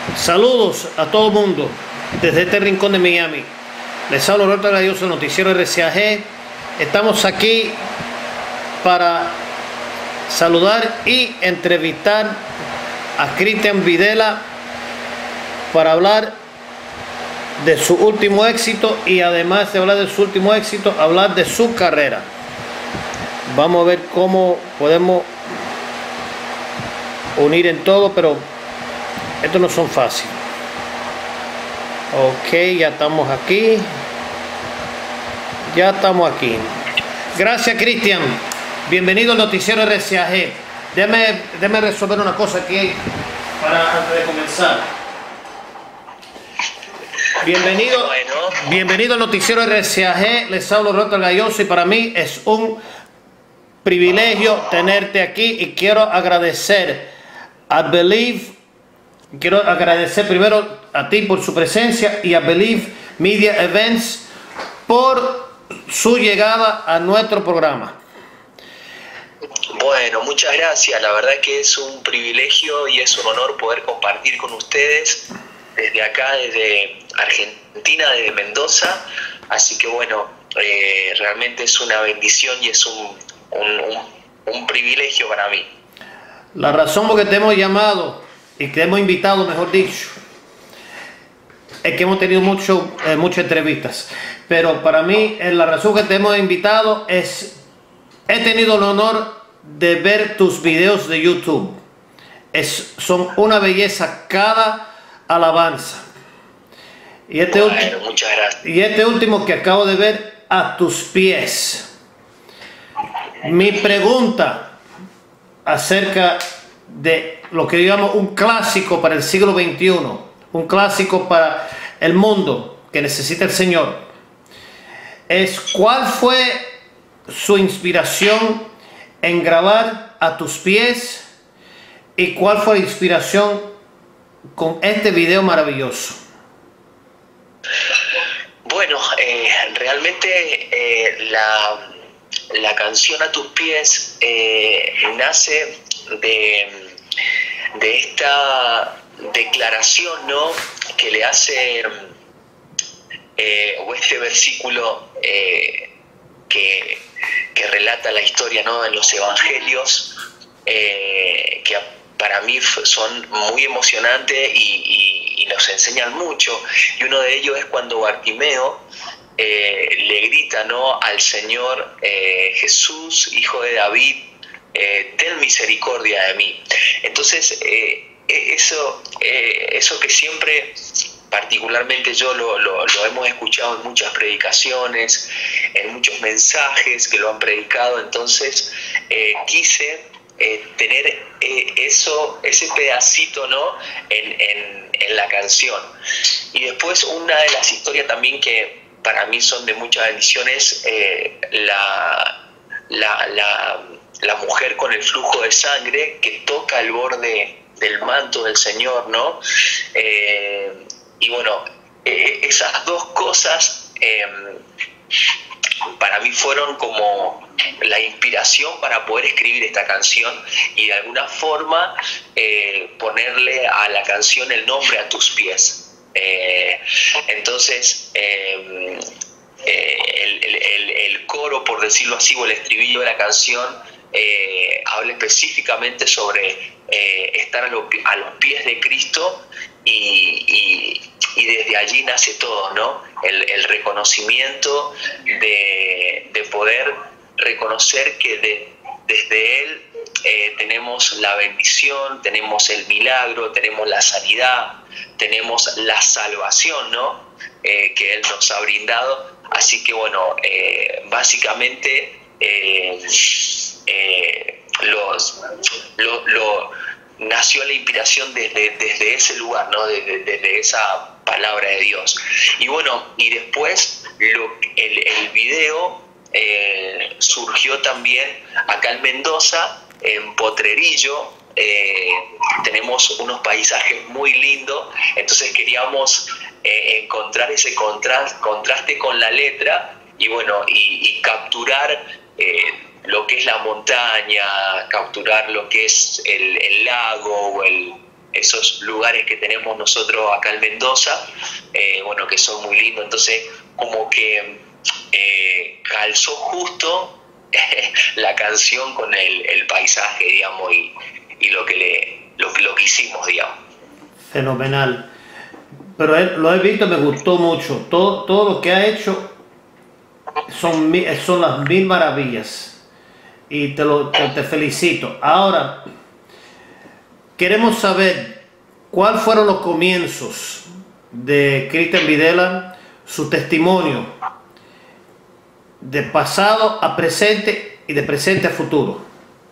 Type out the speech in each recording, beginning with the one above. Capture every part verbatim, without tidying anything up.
Saludos a todo el mundo desde este rincón de Miami. Les hablo Roberto Galloso, Noticiero R C A G. Estamos aquí para saludar y entrevistar a Cristian Videla para hablar de su último éxito y además de hablar de su último éxito, hablar de su carrera. Vamos a ver cómo podemos unir en todo, pero estos no son fáciles. Ok, ya estamos aquí. Ya estamos aquí. Gracias, Cristian. Bienvenido al Noticiero R C A G. Déjame, déjame resolver una cosa aquí para, antes de comenzar. Bienvenido, bienvenido al Noticiero R C A G. Les hablo Roberto Galloso y para mí es un privilegio tenerte aquí y quiero agradecer a Believe, quiero agradecer primero a ti por su presencia y a Believe Media Events por su llegada a nuestro programa. Bueno, muchas gracias. La verdad que es un privilegio y es un honor poder compartir con ustedes desde acá, desde Argentina, desde Mendoza. Así que bueno, eh, realmente es una bendición y es un, un, un, un privilegio para mí. La razón por que te hemos llamado y te hemos invitado, mejor dicho, es que hemos tenido mucho, eh, muchas entrevistas. Pero para mí, eh, la razón que te hemos invitado es, he tenido el honor de ver tus videos de YouTube. Es, son una belleza cada alabanza. Y este, bueno, muchas gracias. Y este último que acabo de ver, a tus pies. Mi pregunta acerca de lo que yo llamo un clásico para el siglo veintiuno, un clásico para el mundo que necesita el Señor, es ¿cuál fue su inspiración en grabar a tus pies y cuál fue la inspiración con este video maravilloso? Bueno, eh, realmente eh, la, la canción A tus pies eh, nace de, de esta declaración, ¿no?, que le hace, eh, o este versículo eh, que, que relata la historia, ¿no?, en los evangelios, eh, que para mí son muy emocionantes y, y, y nos enseñan mucho. Y uno de ellos es cuando Bartimeo eh, le grita, ¿no?, al Señor: eh, Jesús, hijo de David, eh, ten misericordia de mí. Entonces, eh, eso, eh, eso que siempre, particularmente yo lo, lo, lo hemos escuchado en muchas predicaciones, en muchos mensajes que lo han predicado. Entonces eh, quise eh, tener eh, eso, ese pedacito, ¿no?, en, en, en la canción. Y después, una de las historias también que para mí son de muchas bendiciones, eh, la, la, la, la mujer con el flujo de sangre que toca el borde del manto del Señor, ¿no? Eh, y bueno, eh, esas dos cosas eh, para mí fueron como la inspiración para poder escribir esta canción y de alguna forma eh, ponerle a la canción el nombre A tus pies. Eh, entonces, eh, eh, el, el, el coro, por decirlo así, o el estribillo de la canción eh, habla específicamente sobre eh, estar a, lo, a los pies de Cristo y, y, y desde allí nace todo, ¿no? El, el reconocimiento de, de poder reconocer que de, desde Él eh, tenemos la bendición, tenemos el milagro, tenemos la sanidad, tenemos la salvación, ¿no?, eh, que Él nos ha brindado. Así que bueno, eh, básicamente eh, eh, los, lo, lo, nació la inspiración desde, desde ese lugar, ¿no?, desde, desde esa palabra de Dios. Y bueno, y después lo, el, el video eh, surgió también acá en Mendoza, en Potrerillo. Eh, tenemos unos paisajes muy lindos, entonces queríamos eh, encontrar ese contraste, contraste con la letra y bueno, y, y capturar eh, lo que es la montaña, capturar lo que es el, el lago o el, esos lugares que tenemos nosotros acá en Mendoza, eh, bueno, que son muy lindos. Entonces, como que eh, calzó justo la canción con el, el paisaje, digamos, y, y lo que le lo, lo que hicimos, digamos. Fenomenal. Pero él, lo he visto, me gustó mucho. Todo, todo lo que ha hecho son, son las mil maravillas. Y te, lo, te, te felicito. Ahora, queremos saber cuáles fueron los comienzos de Cristian Videla, su testimonio de pasado a presente y de presente a futuro.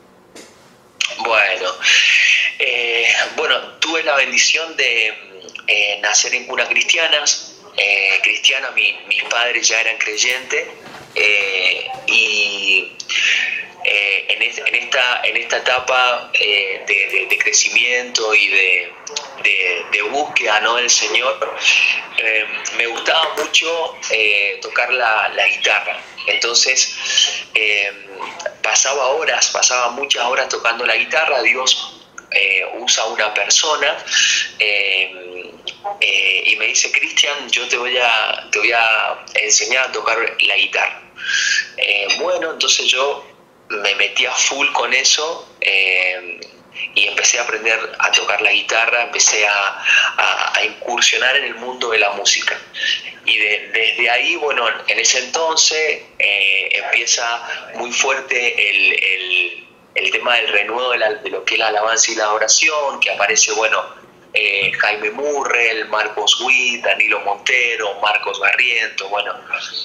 Bueno, eh, bueno, tuve la bendición de eh, nacer en cuna cristianas, eh, cristiana, mi, mis padres ya eran creyentes, eh, y eh, en, es, en, esta, en esta etapa eh, de, de, de crecimiento y de, de, de búsqueda, ¿no?, del Señor, eh, me gustaba mucho eh, tocar la, la guitarra. Entonces eh, pasaba horas, pasaba muchas horas tocando la guitarra. Dios eh, usa una persona eh, eh, y me dice: Cristian, yo te voy a te voy a enseñar a tocar la guitarra. Eh, bueno, entonces yo me metí a full con eso, eh, y empecé a aprender a tocar la guitarra, empecé a, a, a incursionar en el mundo de la música. Y de, desde ahí, bueno, en ese entonces eh, empieza muy fuerte el, el, el tema del renuevo de, la, de lo que es la alabanza y la oración, que aparece, bueno, eh, Jaime Murrell, Marcos Witt, Danilo Montero, Marcos Barrientos, bueno,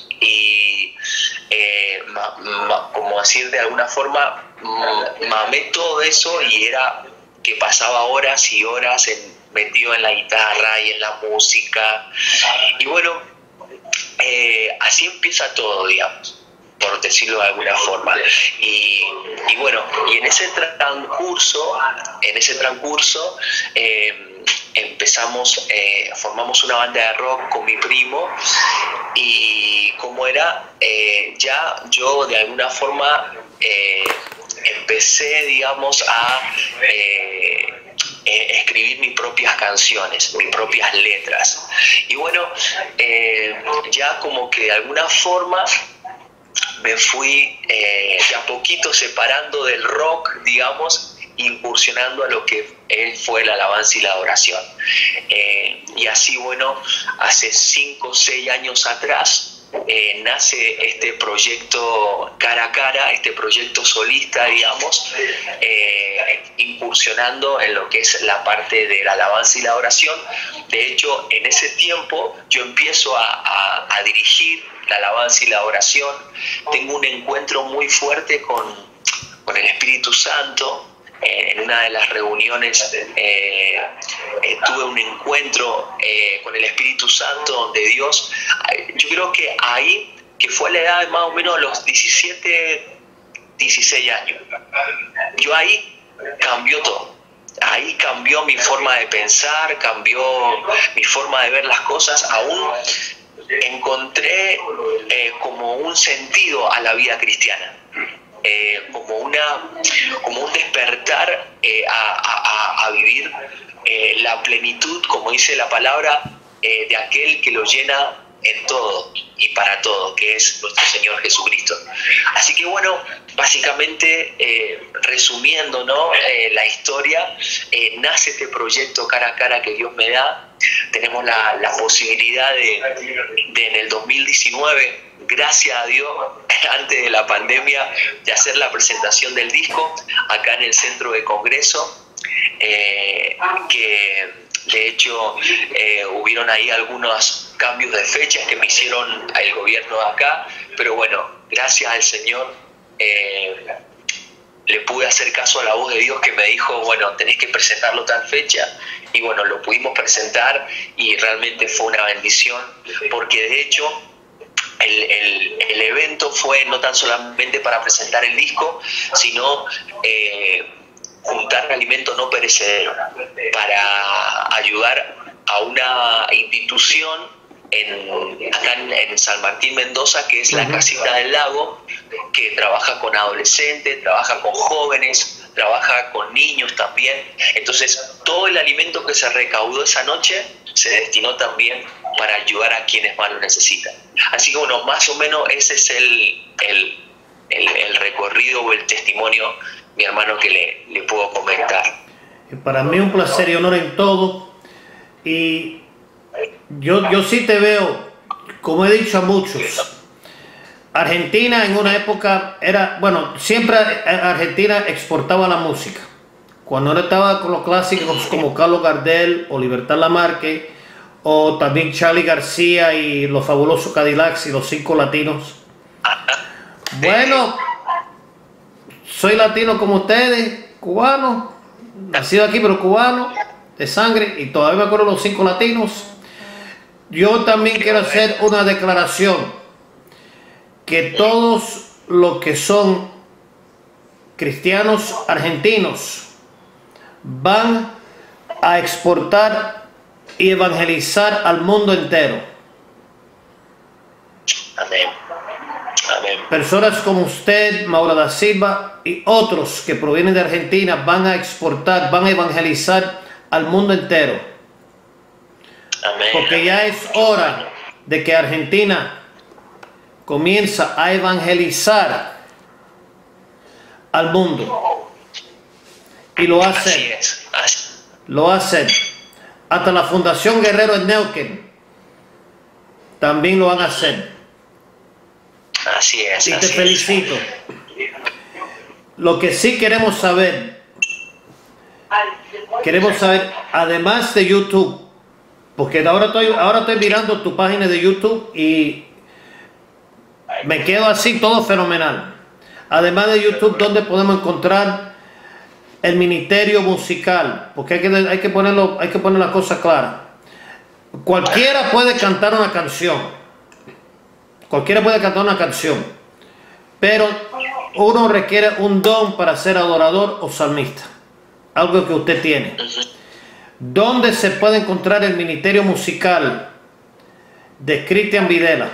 y eh, ma, ma, como decir, de alguna forma mamé todo eso, y era que pasaba horas y horas en, metido en la guitarra y en la música. Y bueno, eh, así empieza todo, digamos, por decirlo de alguna forma. Y, y bueno, y en ese transcurso, en ese transcurso eh, empezamos, eh, formamos una banda de rock con mi primo, y como era, eh, ya yo de alguna forma eh, empecé, digamos, a eh, eh, escribir mis propias canciones, mis propias letras. Y bueno, eh, ya como que de alguna forma me fui eh, de a poquito separando del rock, digamos, incursionando a lo que fue la alabanza y la adoración. Eh, y así, bueno, hace cinco o seis años atrás, Eh, nace este proyecto Cara a Cara, este proyecto solista, digamos, eh, incursionando en lo que es la parte de la alabanza y la oración. De hecho, en ese tiempo yo empiezo a, a, a dirigir la alabanza y la oración. Tengo un encuentro muy fuerte con, con el Espíritu Santo. En una de las reuniones eh, eh, tuve un encuentro eh, con el Espíritu Santo, donde Dios, yo creo que ahí, que fue a la edad de más o menos los diecisiete, dieciséis años, yo ahí cambió todo. Ahí cambió mi forma de pensar, cambió mi forma de ver las cosas. Aún encontré eh, como un sentido a la vida cristiana. Eh, como, una, como un despertar eh, a, a, a vivir eh, la plenitud, como dice la palabra, eh, de aquel que lo llena en todo y para todo, que es nuestro Señor Jesucristo. Así que bueno, básicamente eh, resumiendo, ¿no?, eh, la historia, eh, nace este proyecto Cara a Cara que Dios me da. Tenemos la, la posibilidad de, de en el dos mil diecinueve, gracias a Dios, antes de la pandemia, de hacer la presentación del disco acá en el Centro de Congreso, eh, que de hecho eh, hubieron ahí algunos cambios de fechas que me hicieron el gobierno de acá, pero bueno, gracias al Señor eh, le pude hacer caso a la voz de Dios, que me dijo, bueno, tenés que presentarlo tal fecha, y bueno, lo pudimos presentar, y realmente fue una bendición, porque de hecho El, el, el evento fue no tan solamente para presentar el disco, sino eh, juntar alimento no perecedero para ayudar a una institución en, acá en, en San Martín, Mendoza, que es la Casita del Lago, que trabaja con adolescentes, trabaja con jóvenes, trabaja con niños también. Entonces, todo el alimento que se recaudó esa noche se destinó también para ayudar a quienes más lo necesitan. Así que, bueno, más o menos ese es el, el, el, el recorrido o el testimonio, mi hermano, que le, le puedo comentar. Para mí un placer y honor en todo. Y yo, yo sí te veo, como he dicho a muchos, Argentina en una época era, bueno, siempre Argentina exportaba la música. Cuando no estaba con los clásicos como Carlos Gardel o Libertad Lamarque, o también Charly García y los fabulosos Cadillacs y los Cinco Latinos. Bueno, soy latino como ustedes, cubano, nacido aquí pero cubano, de sangre, y todavía me acuerdo de los Cinco Latinos. Yo también quiero hacer una declaración, que todos los que son cristianos argentinos van a exportar y evangelizar al mundo entero. Amén. Amén. Personas como usted, Maura da Silva y otros que provienen de Argentina van a exportar, van a evangelizar al mundo entero. Amén. Porque ya es hora de que Argentina comienza a evangelizar al mundo. Y lo hace. Así es. Así. Lo hacen. Hasta la Fundación Guerrero en Neuquén también lo van a hacer. Así es. Y te así felicito. Es. Lo que sí queremos saber, queremos saber, además de YouTube, porque ahora estoy, ahora estoy mirando tu página de YouTube y me quedo así todo fenomenal. Además de YouTube, ¿dónde podemos encontrar el ministerio musical? Porque hay que, hay que ponerlo, hay que poner la cosa clara. Cualquiera puede cantar una canción. Cualquiera puede cantar una canción. Pero uno requiere un don para ser adorador o salmista. Algo que usted tiene. ¿Dónde se puede encontrar el ministerio musical de Cristian Videla?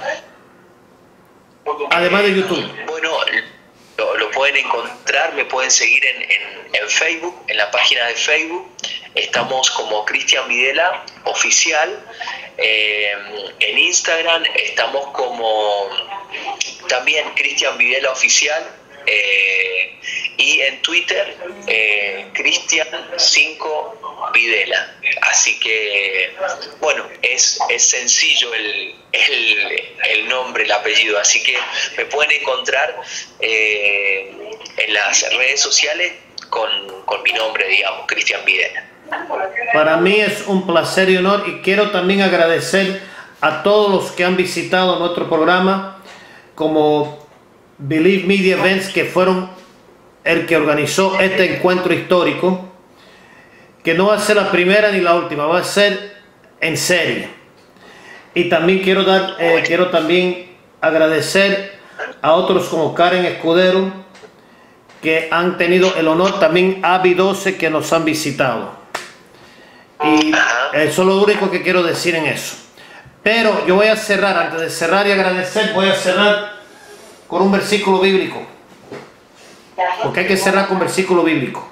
Además de YouTube. Bueno, lo, lo pueden encontrar, me pueden seguir en, en, en Facebook, en la página de Facebook. Estamos como Cristian Videla Oficial. Eh, en Instagram estamos como también Cristian Videla Oficial. Eh, y en Twitter, eh, Cristian cinco Videla. Así que, bueno, es, es sencillo el, el, el nombre, el apellido. Así que me pueden encontrar eh, en las redes sociales con, con mi nombre, digamos, Cristian Videla. Para mí es un placer y honor, y quiero también agradecer a todos los que han visitado nuestro programa, como Believe Media Events, que fueron el que organizó este encuentro histórico, que no va a ser la primera ni la última, va a ser en serie. Y también quiero dar, eh, quiero también agradecer a otros como Karen Escudero, que han tenido el honor, también a Avi doce, que nos han visitado. Y eso es lo único que quiero decir en eso. Pero yo voy a cerrar, antes de cerrar y agradecer, voy a cerrar con un versículo bíblico, porque hay que cerrar con versículo bíblico.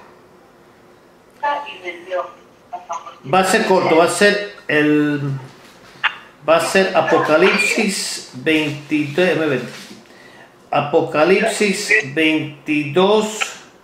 Va a ser corto, va a ser el va a ser Apocalipsis veintidós, Apocalipsis veintidós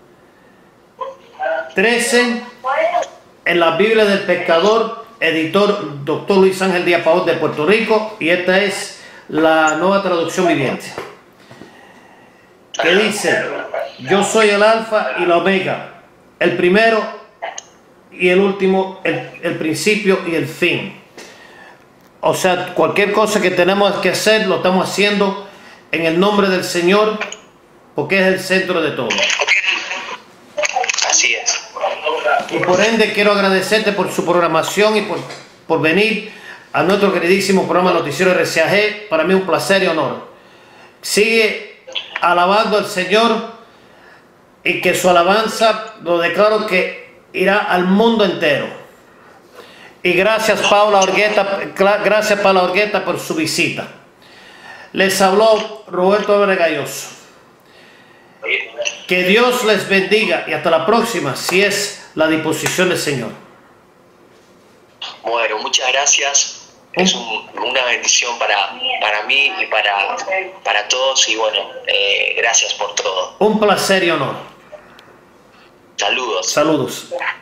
trece, en la Biblia del Pescador, editor doctor Luis Ángel Díaz Pavón de Puerto Rico, y esta es la Nueva Traducción Viviente, que dice: yo soy el alfa y la omega, el primero y el último, el, el principio y el fin. O sea, cualquier cosa que tenemos que hacer, lo estamos haciendo en el nombre del Señor, porque es el centro de todo. Así es. Y por ende quiero agradecerte por su programación y por, por venir a nuestro queridísimo programa Noticiero R C A G. Para mí un placer y honor. Sigue alabando al Señor, y que su alabanza, lo declaro, que irá al mundo entero. Y gracias Paula Orgueta, gracias Paula Orgueta por su visita. Les habló Roberto Álvarez Galloso. Que Dios les bendiga y hasta la próxima, si es la disposición del Señor. Bueno, muchas gracias. Es un, una bendición para, para mí y para, para todos. Y bueno, eh, gracias por todo. Un placer y honor. Saludos. Saludos.